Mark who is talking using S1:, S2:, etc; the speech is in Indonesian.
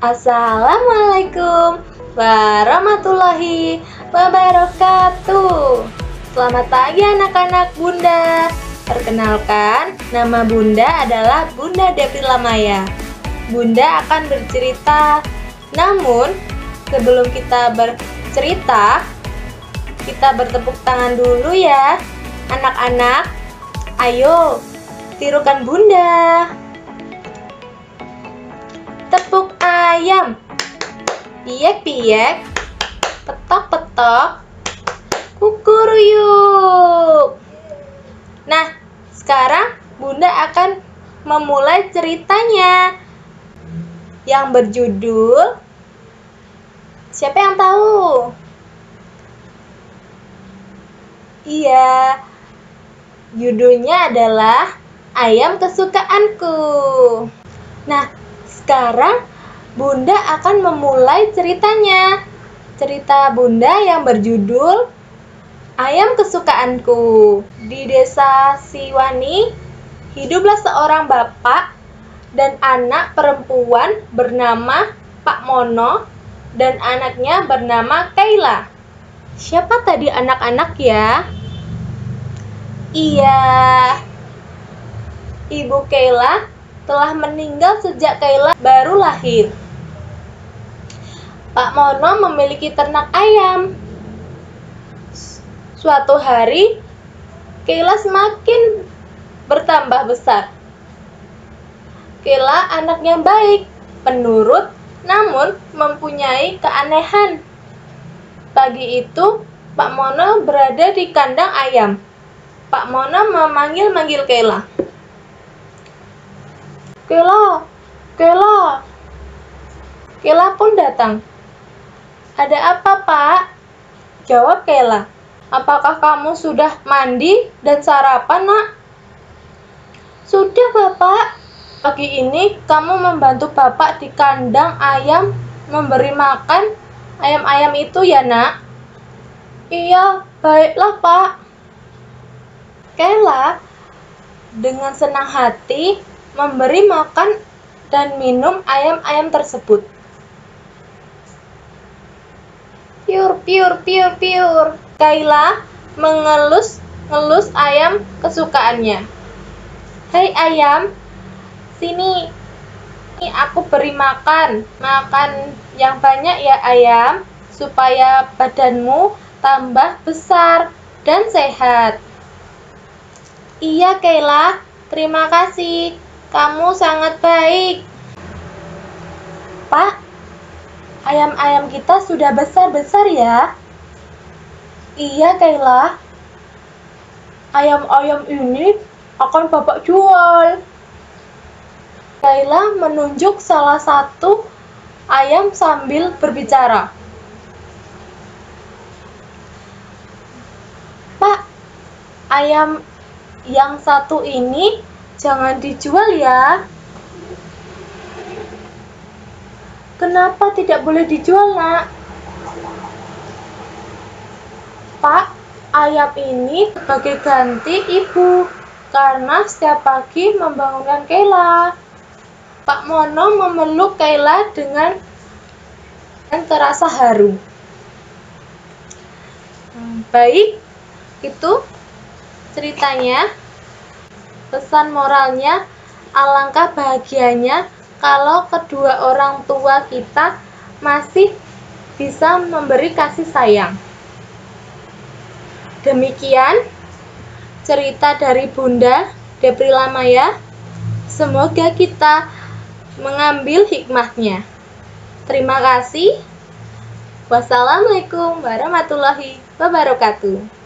S1: Assalamualaikum warahmatullahi wabarakatuh. Selamat pagi anak-anak Bunda. Perkenalkan, nama Bunda adalah Bunda Deprila Maya. Bunda akan bercerita. Namun, sebelum kita bercerita, kita bertepuk tangan dulu ya. Anak-anak, ayo tirukan Bunda. Tepuk ayam, piek-piek, petok-petok, kukuruyuk. Nah, sekarang Bunda akan memulai ceritanya yang berjudul, siapa yang tahu? Iya, judulnya adalah Ayam Kesukaanku. Nah, sekarang Bunda akan memulai ceritanya. Cerita Bunda yang berjudul Ayam Kesukaanku. Di desa Siwani, hiduplah seorang bapak dan anak perempuan bernama Pak Mono dan anaknya bernama Kaila. Siapa tadi anak-anak ya? Iya, Ibu Kaila telah meninggal sejak Kaila baru lahir. Pak Mono memiliki ternak ayam. Suatu hari, Kaila semakin bertambah besar. Kaila anak yang baik, penurut, namun mempunyai keanehan. Pagi itu, Pak Mono berada di kandang ayam. Pak Mono memanggil-manggil Kaila. Kaila, Kaila. Kaila pun datang. Ada apa, Pak? Jawab Kaila. Apakah kamu sudah mandi dan sarapan, Nak? Sudah, Bapak. Pagi ini kamu membantu Bapak di kandang ayam memberi makan ayam-ayam itu ya, Nak? Iya, baiklah, Pak. Kaila dengan senang hati memberi makan dan minum ayam-ayam tersebut. Piur, piur, piur, piur. Kaila mengelus-ngelus ayam kesukaannya. Hei ayam, sini. Ini aku beri makan. Makan yang banyak ya ayam, supaya badanmu tambah besar dan sehat. Iya Kaila, terima kasih. Kamu sangat baik. Pak, ayam-ayam kita sudah besar-besar ya? Iya, Kaila. Ayam-ayam ini akan Bapak jual. Kaila menunjuk salah satu ayam sambil berbicara. Pak, ayam yang satu ini jangan dijual ya. Kenapa tidak boleh dijual, Nak? Pak, ayam ini sebagai ganti ibu karena setiap pagi membangunkan Kaila. Pak Mono memeluk Kaila dengan terasa haru. Baik, itu ceritanya. Pesan moralnya, alangkah bahagianya kalau kedua orang tua kita masih bisa memberi kasih sayang. Demikian cerita dari Bunda Deprila Maya. Semoga kita mengambil hikmahnya. Terima kasih. Wassalamualaikum warahmatullahi wabarakatuh.